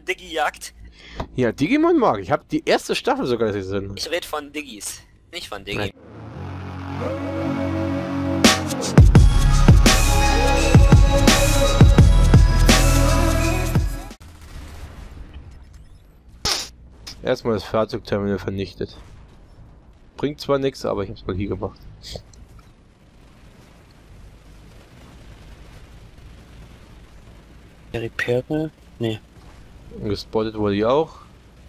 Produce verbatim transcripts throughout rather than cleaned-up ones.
Digi-Jagd. Ja, Digimon mag. Ich habe die erste Staffel sogar gesehen. Ich rede von Diggis, nicht von Digi. Nein. Erstmal das Fahrzeugterminal vernichtet. Bringt zwar nichts, aber ich hab's mal hier gemacht. Der Repair? Nee. Und gespottet wurde ich auch.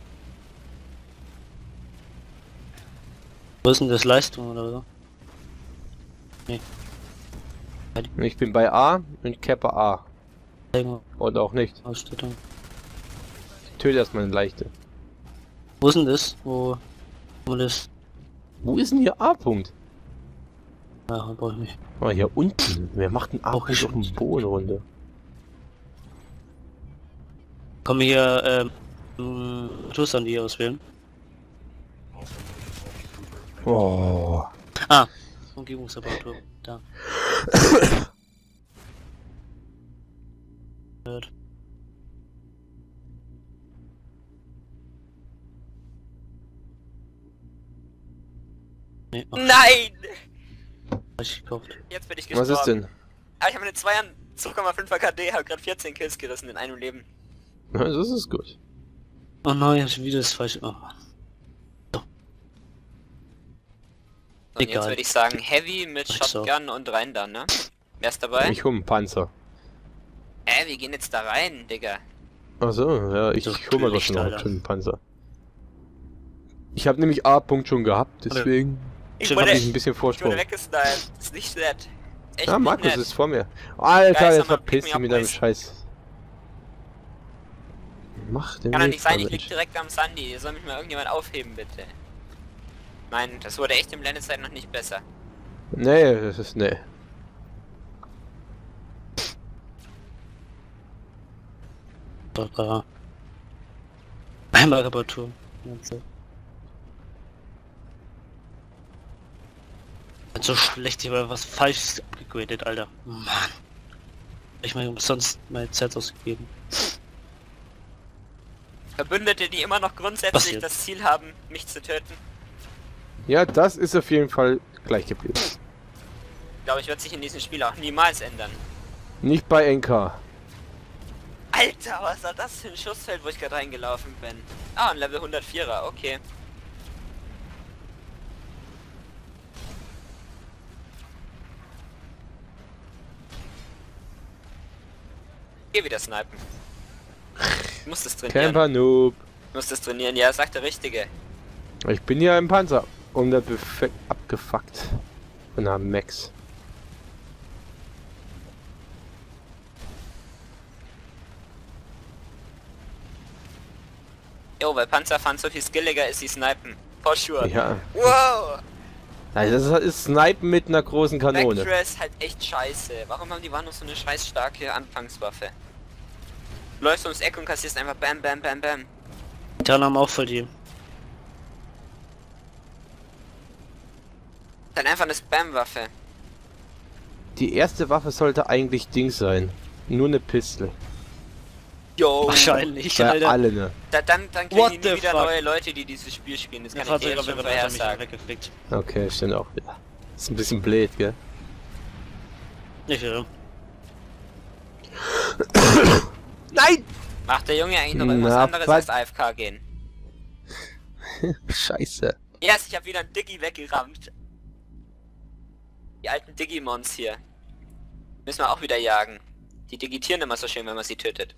Wo ist denn das, Leistung oder so? Nee. Ich bin bei A und Kappa A. Oder auch nicht. Ausstattung. Ich töte erstmal eine leichte. Wo ist denn das? Wo... Wo das... Wo ist denn hier A-Punkt? Ja, brauch ich nicht. Oh, hier unten. Wer macht einen Brauch ich A-Punkt auf dem Boden runter? Komm hier, ähm... Tust an die auswählen. Oh. Ah! Umgebungsreparatur. Da. Hört. Nee, ach, Nein! hab ich gekauft. Jetzt bin ich gestorben. Was ist denn? Ah, ich habe eine zwei Komma fünfer K D, habe gerade vierzehn Kills gerissen in einem Leben. Ja, das ist gut. Oh nein, schon wieder das falsche. Oh. So. Und jetzt Egal. würde ich sagen Heavy mit Ach so. Shotgun und rein dann, ne? Wer ist dabei? Ich hole einen Panzer. Äh, wir gehen jetzt da rein, Digga. Achso, ja, ich So hole mal doch Licht, schon noch Alter. einen Panzer. Ich habe nämlich A-Punkt schon gehabt, deswegen Ich Schön, wurde, habe ich ein bisschen ich wurde Vorsprung. weggesniped. Ist nicht nett. Echt Ja, nicht Markus nett. ist vor mir. Alter, Geil, jetzt sag mal, verpiss pick dich me mit up, deinem please. Scheiß. Mach den Kann doch Weg, nicht sein, ich Mensch. lieg direkt am Sandy. Hier soll mich mal irgendjemand aufheben, bitte. Nein, das wurde echt im Blendezeit noch nicht besser. Nee, das ist nee. Da. Einmal Reparatur. Also. So schlecht, ich habe was Falsches abgegradet, Alter. Mann. Ich meine, umsonst meine Zeit ausgegeben. Verbündete, die immer noch grundsätzlich Passiert. das Ziel haben, mich zu töten. Ja, das ist auf jeden Fall gleich geblieben. Glaube ich, wird sich in diesem Spiel auch niemals ändern. Nicht bei N K. Alter, was war das für ein Schussfeld, wo ich gerade reingelaufen bin? Ah, ein Level hundertvierer, okay. Geh wieder snipen. Du musst es trainieren. Camper Noob. Du musst es trainieren, ja, sagt der Richtige. Ich bin ja im Panzer. Und der perfekt abgefuckt. Von einer Max. Jo, weil Panzerfahren so viel skilliger ist wie Snipen. For sure. Ja. Wow! Also das ist Snipen mit einer großen Kanone. Vectra ist halt echt scheiße. Warum haben die Wand noch so eine scheiß starke Anfangswaffe? Du läufst ums Eck und kassierst einfach bam bam bam bam. Die anderen haben auch verdient. Dann einfach eine Spam-Waffe. Die erste Waffe sollte eigentlich Ding sein. Nur eine Pistole. Yo! Wahrscheinlich, Bei Alter. alle ne. Da, dann dann What kriegen die the wieder fuck? neue Leute, die dieses Spiel spielen. Das Der kann ich dir Fahrzeug jetzt schon hat mich vorhersagen. weggeflickt. Okay, stimmt auch wieder. Ist ein bisschen blöd, gell? Nicht ja. Nein! Macht der Junge eigentlich noch irgendwas Na, anderes was? als A F K gehen? Scheiße. Yes, ich habe wieder einen Diggi weggerammt. Die alten Digimons hier. Müssen wir auch wieder jagen. Die digitieren immer so schön, wenn man sie tötet.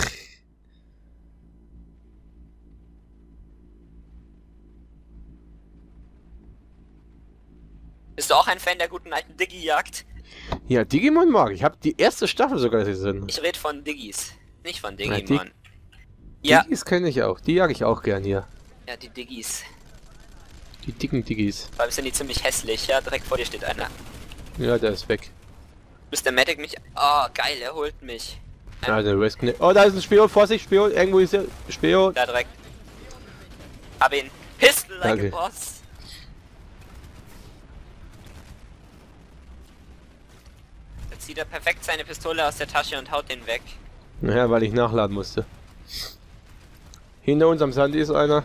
Bist du auch ein Fan der guten alten Digi-Jagd? Ja, Digimon mag. Ich habe die erste Staffel sogar gesehen. Ich rede von Diggis, nicht von Na, Digimon. Die Ja, Diggis kenne ich auch. Die jag ich auch gern hier. ja, die Diggis. Die dicken Diggis. Vor allem sind die ziemlich hässlich, ja, direkt vor dir steht einer. Ja, der ist weg. Bis der Medic mich... Oh, geil, er holt mich. Ja, der Risk nicht. Oh, da ist ein Spion. Vorsicht, Spion. Irgendwo ist der Spion. Da direkt. Hab ihn. Pistol like Danke. a boss. Jetzt zieht er perfekt seine Pistole aus der Tasche und haut den weg. Naja, weil ich nachladen musste. Hinter uns am Sand ist einer.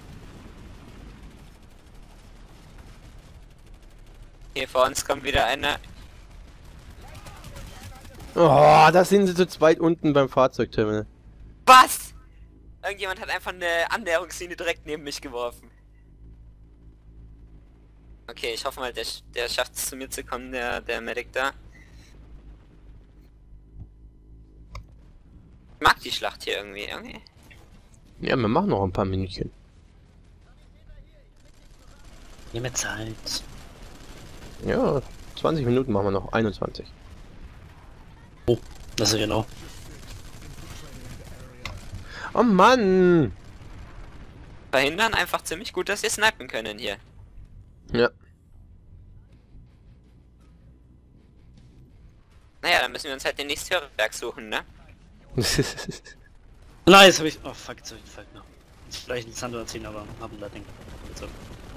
Hier vor uns kommt wieder einer. Oh, da sind sie zu zweit unten beim Fahrzeugterminal. Was? Irgendjemand hat einfach eine Annäherungslinie direkt neben mich geworfen. Okay, ich hoffe mal, der, der schafft es zu mir zu kommen, der, der Medic da. Ich mag die Schlacht hier irgendwie, irgendwie. Ja, wir machen noch ein paar Minütchen. Nimm mir Zeit. Ja, zwanzig Minuten machen wir noch. einundzwanzig. Oh, das ist genau. Oh Mann! Verhindern einfach ziemlich gut, dass wir snipen können hier. Ja. Naja, dann müssen wir uns halt den nächsten Höherberg suchen, ne? Nein, jetzt hab ich. Oh fuck, jetzt hab ich den Fall noch. Jetzt vielleicht ein Sando erziehen, aber hab ein Lightning. So.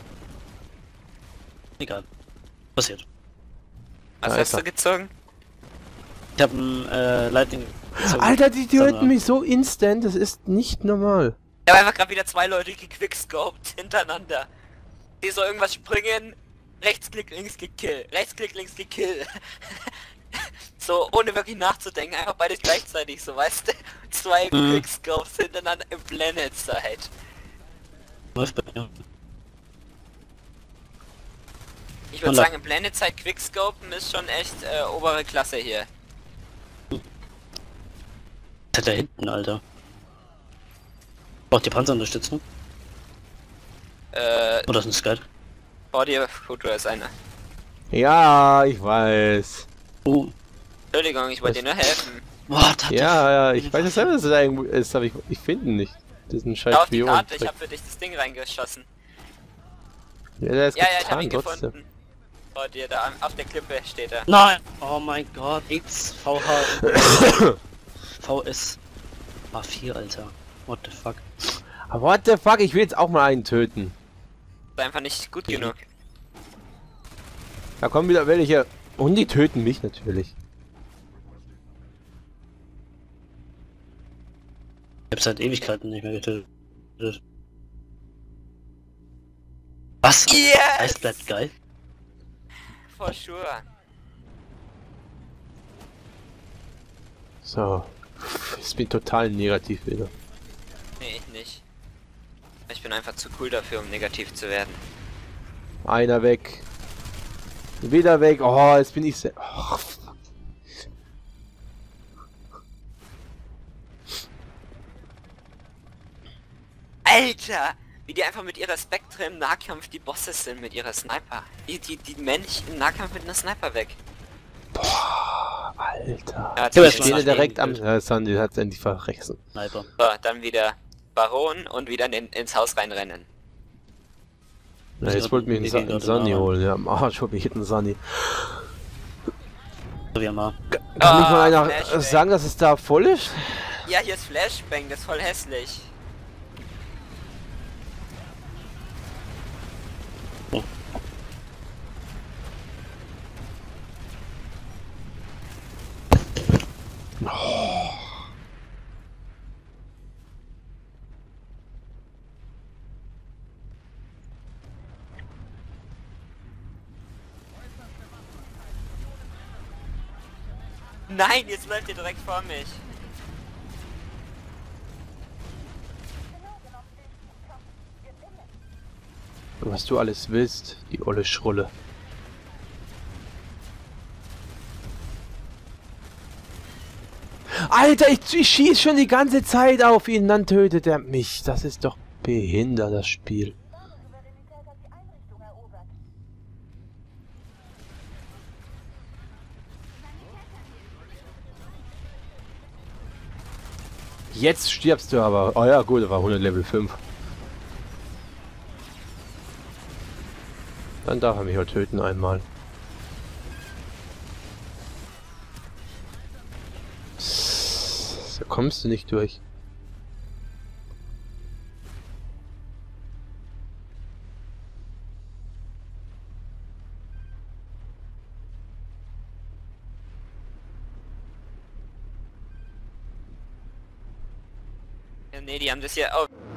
Egal. Passiert. Was Da hast ist du er. gezogen? Ich hab ein äh, Lightning gezogen. Alter, die töten Sander. mich so instant, das ist nicht normal. Ich habe einfach gerade wieder zwei Leute gequickscoped hintereinander. Die so irgendwas springen, Rechtsklick, Linksklick, Kill, Rechtsklick, Linksklick, Kill. So, ohne wirklich nachzudenken, einfach beides gleichzeitig, so weißt du? Zwei Mhm. Quickscopes hintereinander im Planet Side. Läuft bei mir. Ich würde Holla. sagen, im Planet Side Quickscopen ist schon echt äh, obere Klasse hier. Was hat da hinten, Alter? Braucht die Panzerunterstützung? Äh, Oder ist ein Skat? vor dir, Futur ist einer. Ja, ich weiß. Oh. Entschuldigung, ich wollte dir nur helfen. Boah, da Ja, ja, ich weiß selber, dass es da irgendwo ist, aber ich, ich finde ihn nicht. Das ist ein scheiß Schau auf die Spion. Karte, ich habe für dich das Ding reingeschossen. Ja, der ist Ja, ja, ich habe getan, ihn trotzdem. gefunden. Vor dir, da auf der Klippe steht er. Nein! Oh mein Gott, X, V H, V S, A vier, Alter. What the fuck? Aber what the fuck, ich will jetzt auch mal einen töten. Ist einfach nicht gut Mhm. genug. Da kommen wieder welche. Und die töten mich natürlich. Ich hab seit Ewigkeiten nicht mehr getötet. Was? Yes! Eis bleibt geil. For sure. So. Ich bin total negativ wieder. Nee, ich nicht. Ich bin einfach zu cool dafür, um negativ zu werden. Einer weg. Wieder weg. Oh, jetzt bin ich sehr. Oh, fuck. Alter! Wie die einfach mit ihrer Spectre im Nahkampf die Bosse sind mit ihrer Sniper. Die, die, die Mensch im Nahkampf mit einer Sniper weg. Boah, Alter. Ja, hab Ich jetzt stehe mal direkt am. nachgeholt. Ja, Sandy hat es endlich verressen. Sniper. So, dann wieder Baron und wieder in, ins Haus reinrennen. Ja, jetzt wollte mich ein, Sa ein Sunny holen. Ja, am Arsch hol mich einen Sunny. So wie mal. Kann Ah, mich mal einer Flashbang. sagen, dass es da voll ist? Ja, hier ist Flashbang, das ist voll hässlich. Nein, jetzt läuft ihr direkt vor mich. Was du alles willst, die olle Schrulle. Alter, ich, ich schieß schon die ganze Zeit auf ihn, dann tötet er mich. Das ist doch behindert, das Spiel. Jetzt stirbst du aber. Oh ja, gut, er war hundert Level fünf. Dann darf er mich halt töten einmal. Da kommst du nicht durch. Ja, nee, die haben das hier... Oh.